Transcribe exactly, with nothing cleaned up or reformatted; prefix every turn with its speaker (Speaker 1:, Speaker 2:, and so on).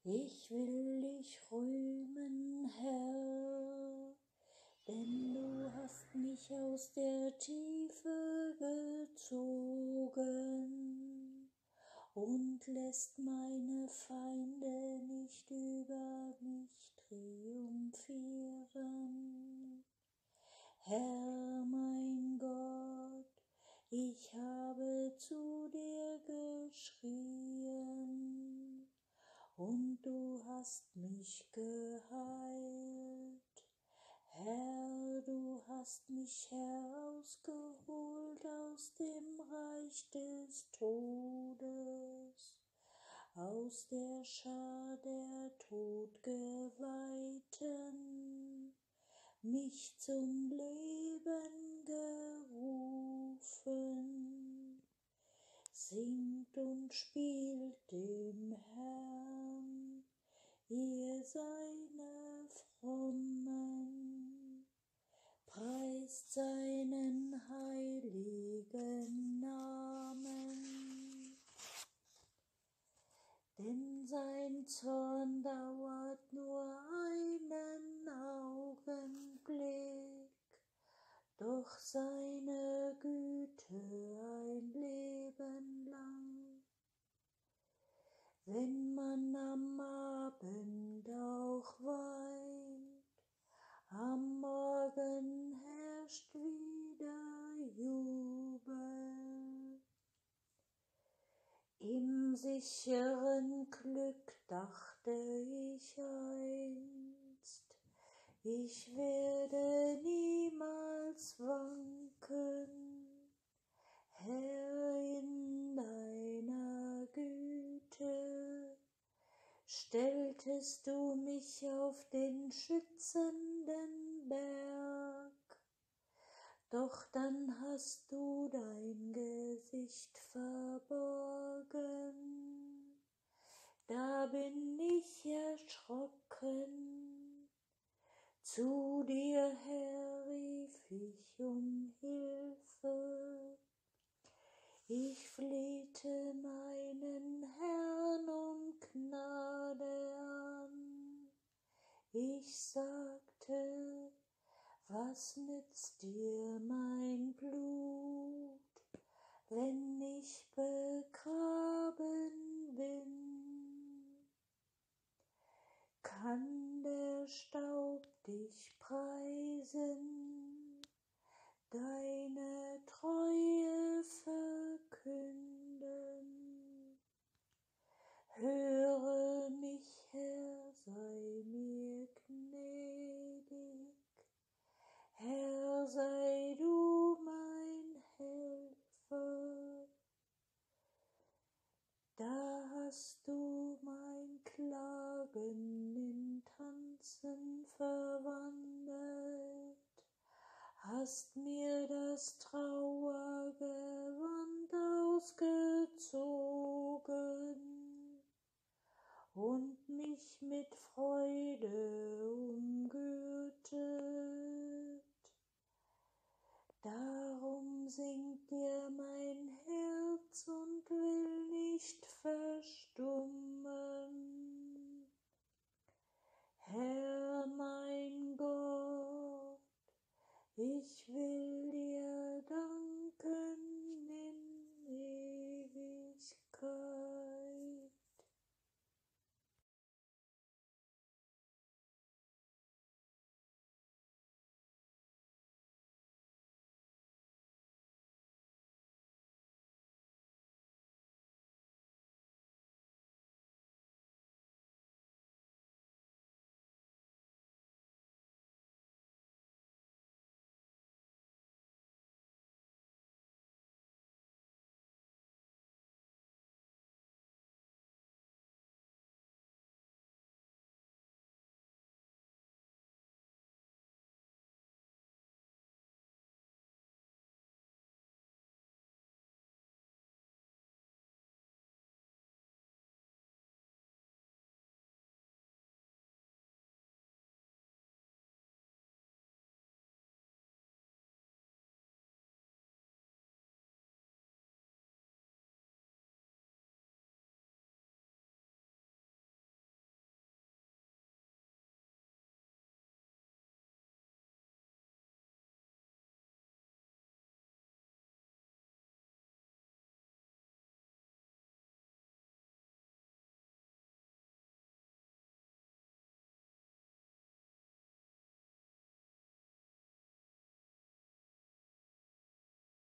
Speaker 1: Ich will dich rühmen, Herr, denn du hast mich aus der Tiefe gezogen und lässt meine Feinde nicht über mich triumphieren. Herr, mein Gott, ich habe zu dir geschrien, und du hast mich geheilt. Herr, du hast mich herausgeholt aus dem Reich des Todes, aus der Schar der Todgeweihten, mich zum Leben gerufen. Singt und spielt dem Herrn, ihr seine Frommen, preist seinen heiligen Namen. Denn sein Zorn dauert nur einen Augenblick, doch seine Güte ein Leben lang. Wenn man am Abend auch weint, am Morgen herrscht wieder Jubel. Im sicheren Glück dachte ich einst, ich werde niemals wanken, Herr, in deiner Güte stelltest du mich auf den schützenden Berg, doch dann hast du dein Gesicht verborgen, da bin ich erschrocken. Zu dir, Herr, rief ich um Hilfe. Ich flehte meinen Herrn um Gnade an. Ich sagte, was nützt dir mein Blut, wenn ich begraben bin? Kann der Staub dich preisen, deine Treue verkünden? Höre mich, Herr, sei mir gnädig. Herr, sei du mein Helfer. Da hast du mein Klagen in Tanzen verwandelt, hast mir das Trauergewand ausgezogen und mich mit Freude